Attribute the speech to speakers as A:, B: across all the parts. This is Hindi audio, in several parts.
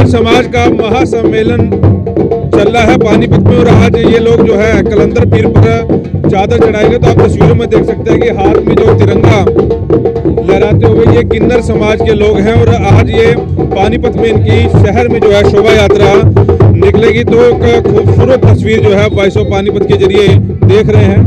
A: किन्नर समाज का महासम्मेलन चल रहा है पानीपत में और आज ये लोग जो है कलंदर पीर पर चादर चढ़ाएंगे। तो आप तस्वीरों में देख सकते हैं कि हाथ में जो तिरंगा लहराते हुए ये किन्नर समाज के लोग हैं और आज ये पानीपत में इनकी शहर में जो है शोभा यात्रा निकलेगी। तो एक खूबसूरत तस्वीर जो है वॉइस ऑफ पानीपत के जरिए देख रहे हैं।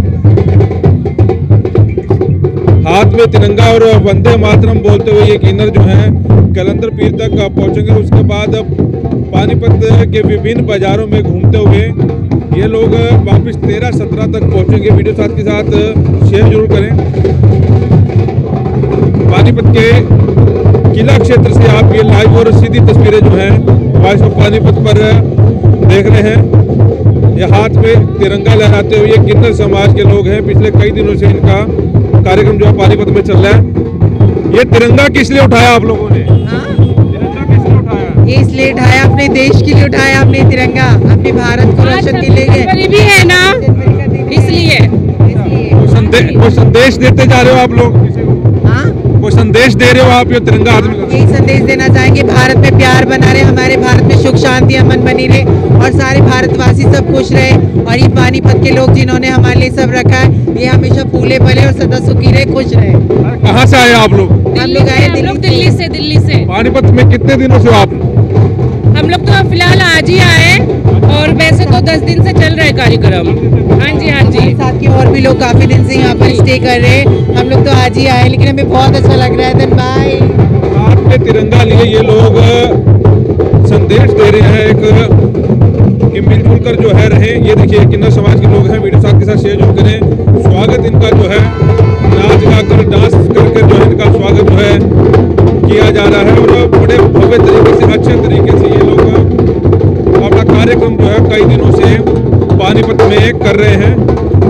A: हाथ में तिरंगा और वंदे मातरम बोलते हुए ये किन्नर जो है कलंदर पीर तक पहुंचेंगे। उसके बाद पानीपत के विभिन्न बाजारों में घूमते हुए ये लोग वापस 13-17 तक पहुंचेंगे। वीडियो साथ के साथ शेयर जरूर करें। पानीपत के किला क्षेत्र से आप ये लाइव और सीधी तस्वीरें जो हैं वॉइस ऑफ पानीपत पर देख रहे हैं। ये हाथ में तिरंगा लहराते हुए ये किन्नर समाज के लोग हैं। पिछले कई दिनों से इनका कार्यक्रम जो है पानीपत में चल रहा है। ये तिरंगा किस लिए उठाया आप लोगों ने? तिरंगा किस लिए उठाया?
B: ये इसलिए उठाया, अपने देश के लिए उठाया, अपने तिरंगा अपने भारत को रोशन के लिए
C: गरीबी है ना, इसलिए
A: वो संदेश देते जा रहे हो आप लोग? वो संदेश दे रहे हो आप ये तिरंगा हाथ में?
B: यही संदेश देना चाहेंगे, भारत में प्यार बना रहे, हमारे भारत में सुख शांति अमन बनी रहे और सारे भारतवासी सब खुश रहे। और ये पानीपत के लोग जिन्होंने हमारे लिए सब रखा है, ये हमेशा फूले फले और सदा सुखी रहे, खुश रहे।
A: कहाँ से आए आप लोग?
B: हम लोग आए
C: दिल्ली से।
A: पानीपत में कितने दिनों से आप?
C: हम लोग तो फिलहाल आज ही आए और वैसे तो 10 दिन से चल रहा है कार्यक्रम। हाँ जी।
B: साथ के और भी लोग काफी दिन से यहाँ पर स्टे कर रहे हैं। हम लोग तो आज ही आए, लेकिन हमें बहुत अच्छा लग रहा है। धन भाई
A: हाथ में तिरंगा लिए ये लोग संदेश दे रहे हैं एक कि मिलजुल कर जो है रहे। ये देखिए किन्नर समाज के लोग हैं। वीडियो साथ के साथ शेयर जरूर करें। स्वागत इनका जो है नाच गाकर डांस करके जो है इनका स्वागत जो है किया जा रहा है और बड़े भव्य तरीके से अच्छे तरीके से ये लोग अपना कार्यक्रम जो है कई दिनों से पानीपत में कर रहे हैं।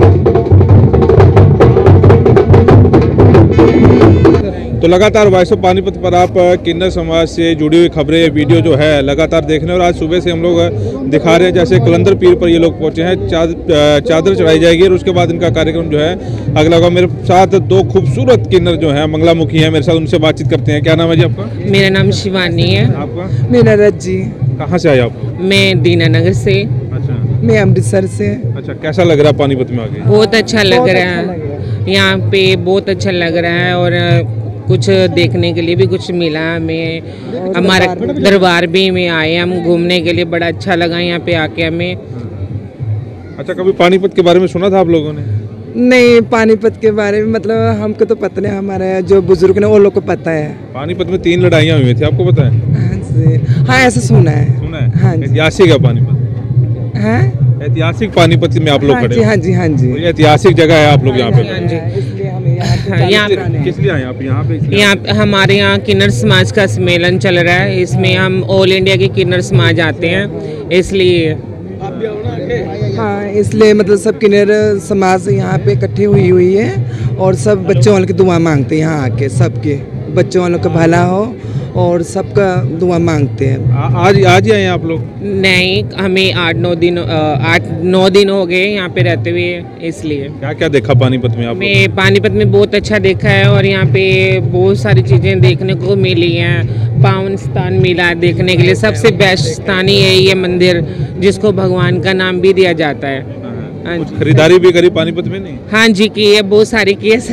A: तो लगातार वॉइस ऑफ पानीपत पर आप किन्नर समाज से जुड़ी हुई खबरें वीडियो जो है लगातार देखने और आज सुबह से हम लोग दिखा रहे हैं जैसे कलंदर पीर पर ये लोग पहुंचे हैं। चादर चढ़ाई जाएगी और उसके बाद इनका कार्यक्रम जो है अगला होगा। मेरे साथ दो खूबसूरत किन्नर जो है मंगलामुखी है मेरे साथ, उनसे बातचीत करते हैं। क्या नाम है जी आपका?
C: मेरा नाम शिवानी है।
A: आपका?
B: मेरा रज्जी।
A: कहाँ से आए आप?
C: मैं दीनानगर से।
A: अच्छा।
B: मैं अमृतसर से।
A: अच्छा, कैसा लग रहा है पानीपत में आके?
C: बहुत अच्छा लग रहा है, यहाँ पे बहुत अच्छा लग रहा है और कुछ देखने के लिए भी कुछ मिला हमें। हमारा दरबार भी में आए हम घूमने के लिए, बड़ा अच्छा लगा यहाँ पे आके हमें।
A: अच्छा, कभी पानीपत के बारे में सुना था आप लोगों ने?
D: नहीं, पानीपत के बारे में मतलब हमको तो पता नहीं, हमारे जो बुजुर्ग ने वो लोग को पता है।
A: पानीपत में 3 लड़ाइयाँ हुई थी, आपको पता है?
D: हाँ ऐसा सुना है।
A: सुना है?
D: हाँ जी।
A: ऐतिहासिक है पानीपत?
D: हाँ
A: ऐतिहासिक पानीपत में आप लोग खड़े?
D: हाँ जी।
A: ऐतिहासिक जगह है आप लोग यहाँ पे?
D: इसलिए हमें
C: यहाँ
A: किस लिए आए आप यहाँ पे?
C: यहाँ हमारे यहाँ किन्नर समाज का सम्मेलन चल रहा है, इसमें हम ऑल इंडिया के किन्नर समाज आते हैं, इसलिए।
D: हाँ, इसलिए मतलब सब किन्नर समाज यहाँ पे इकट्ठी हुई है और सब बच्चों वालों की दुआ मांगते हैं। यहाँ आके सबके बच्चों वालों का भला हो और सबका दुआ मांगते हैं।
A: आज ही आए हैं आप लोग?
C: नहीं, हमें 8-9 दिन हो गए यहाँ पे रहते हुए, इसलिए।
A: क्या क्या देखा पानीपत में आपने?
C: मैं पानीपत में बहुत अच्छा देखा है और यहाँ पे बहुत सारी चीज़ें देखने को मिली हैं। पावन स्थान मिला है देखने के लिए, सबसे बेस्ट स्थान ही है ये मंदिर, जिसको भगवान का नाम भी दिया जाता है। हाँ जी।
A: खरीदारी भी करी पानीपत में? नहीं?
C: हाँ जी, की है, बहुत सारी की है।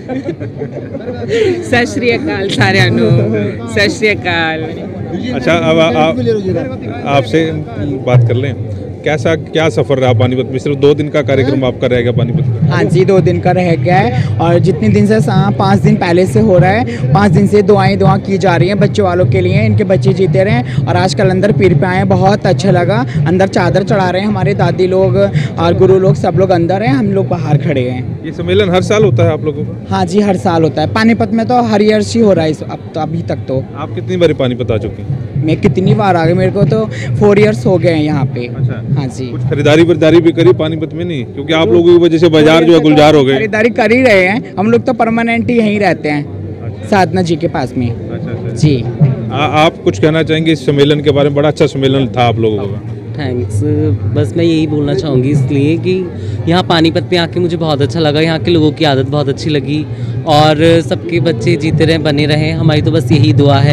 C: सत श्री अकाल सारे अनु, सत श्री अकाल।
A: अच्छा, अब आपसे बात कर लें, कैसा क्या सफर रहा पानीपत में? सिर्फ 2 दिन का कार्यक्रम आपका रहेगा पानीपत में?
E: हाँ जी, 2 दिन का रह गया है और जितने दिन से 5 दिन पहले से हो रहा है। 5 दिन से दुआ की जा रही हैं बच्चों वालों के लिए, इनके बच्चे जीते रहे। और आज कलंदर पीर पे आए, बहुत अच्छा लगा। अंदर चादर चढ़ा रहे हैं हमारे दादी लोग और गुरु लोग, सब लोग अंदर हैं, हम लोग बाहर खड़े हैं।
A: ये सम्मेलन हर साल होता है आप लोगों को?
E: हाँ जी, हर साल होता है। पानीपत में तो हर ईयर ही हो रहा है अभी तक। तो
A: आप कितनी बार पानीपत आ चुके हैं?
E: मैं कितनी बार आ गई, मेरे को तो 4 ईयर्स हो गए हैं यहाँ पे।
A: अच्छा।
E: हाँ जी।
A: कुछ खरीदारी भी करी पानीपत में? नहीं, क्योंकि आप लोगों की वजह से बाजार जो है गुलजार हो गए।
E: खरीदारी कर ही रहे हैं, हम लोग तो परमानेंट ही यहीं रहते हैं।
A: अच्छा।
E: साधना जी के पास में।
A: अच्छा।
E: जी।
A: आप कुछ कहना चाहेंगे इस सम्मेलन के बारे में? बड़ा अच्छा सम्मेलन था आप लोगों का।
F: थैंक्स। बस मैं यही बोलना चाहूँगी इसलिए कि यहाँ पानीपत पे आके मुझे बहुत अच्छा लगा। यहाँ के लोगों की आदत बहुत अच्छी लगी और सबके बच्चे जीते रहें, बने रहें, हमारी तो बस यही दुआ है।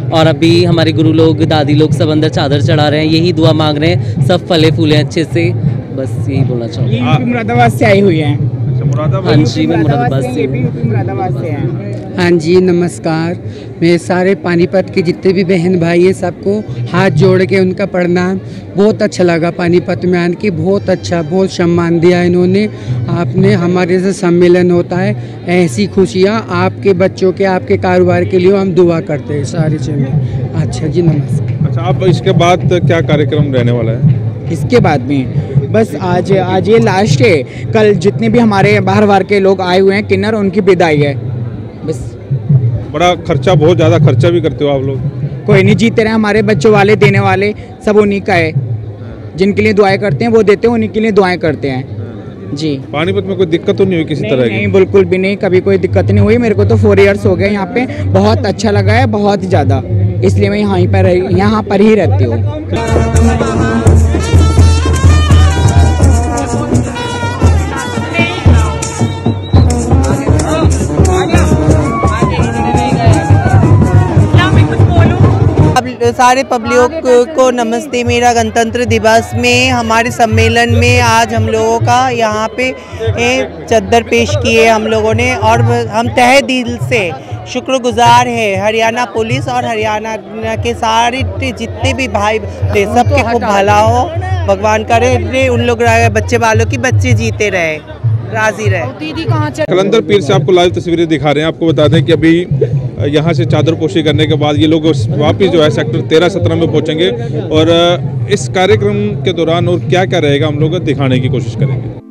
F: और अभी हमारे गुरु लोग, दादी लोग सब अंदर चादर चढ़ा रहे हैं, यही दुआ मांग रहे हैं, सब फले फूले अच्छे से, बस यही बोलना चाहूँगी।
E: ये मुरादाबाद से आई हुई है।
F: हाँ जी, मैं मुरादाबाद से।
E: मुरादाबाद से हैं।
G: हाँ जी, नमस्कार। मेरे सारे पानीपत के जितने भी बहन भाई हैं सबको हाथ जोड़ के उनका प्रणाम। बहुत अच्छा लगा पानीपत में आने की, बहुत अच्छा, बहुत सम्मान दिया इन्होंने। आपने हमारे से सम्मेलन होता है, ऐसी खुशियाँ आपके बच्चों के, आपके कारोबार के लिए हम दुआ करते हैं सारी चीज़ें। अच्छा जी, नमस्कार।
A: अच्छा, अब इसके बाद क्या कार्यक्रम रहने वाला है?
E: इसके बाद में बस आज ये लास्ट है। कल जितने भी हमारे बाहर के लोग आए हुए हैं किन्नर, उनकी विदाई है बस।
A: बड़ा खर्चा, बहुत ज़्यादा खर्चा भी करते हो आप लोग?
E: कोई नहीं, जीते रहे, हमारे बच्चों वाले देने वाले सब उन्हीं का है। जिनके लिए दुआएं करते हैं वो देते हैं, उन्हीं के लिए दुआएं करते हैं जी।
A: पानीपत में कोई दिक्कत तो नहीं हुई किसी तरह की?
E: नहीं, बिल्कुल भी नहीं, कभी कोई दिक्कत नहीं हुई। मेरे को तो 4 इयर्स हो गए यहाँ पे, बहुत अच्छा लगा है, बहुत ही ज़्यादा, इसलिए मैं यहाँ पर ही रहती हूँ।
B: सारे पब्लिक को नमस्ते। मेरा गणतंत्र दिवस में हमारे सम्मेलन में आज हम लोगों का यहाँ पे चद्दर पेश किए हम लोगों ने, और हम तहे दिल से शुक्रगुजार है हरियाणा पुलिस और हरियाणा के सारे जितने भी भाई थे, सबके खूब भला हो, भगवान करे उन लोग बच्चे वालों की बच्चे जीते रहे, राजी रहे।
A: कलंदर पीर से आपको लाइव तस्वीरें दिखा रहे हैं। आपको बता दें कि अभी यहाँ से चादरपोशी करने के बाद ये लोग वापस जो है सेक्टर 13-17 में पहुँचेंगे, और इस कार्यक्रम के दौरान और क्या क्या रहेगा हम लोग दिखाने की कोशिश करेंगे।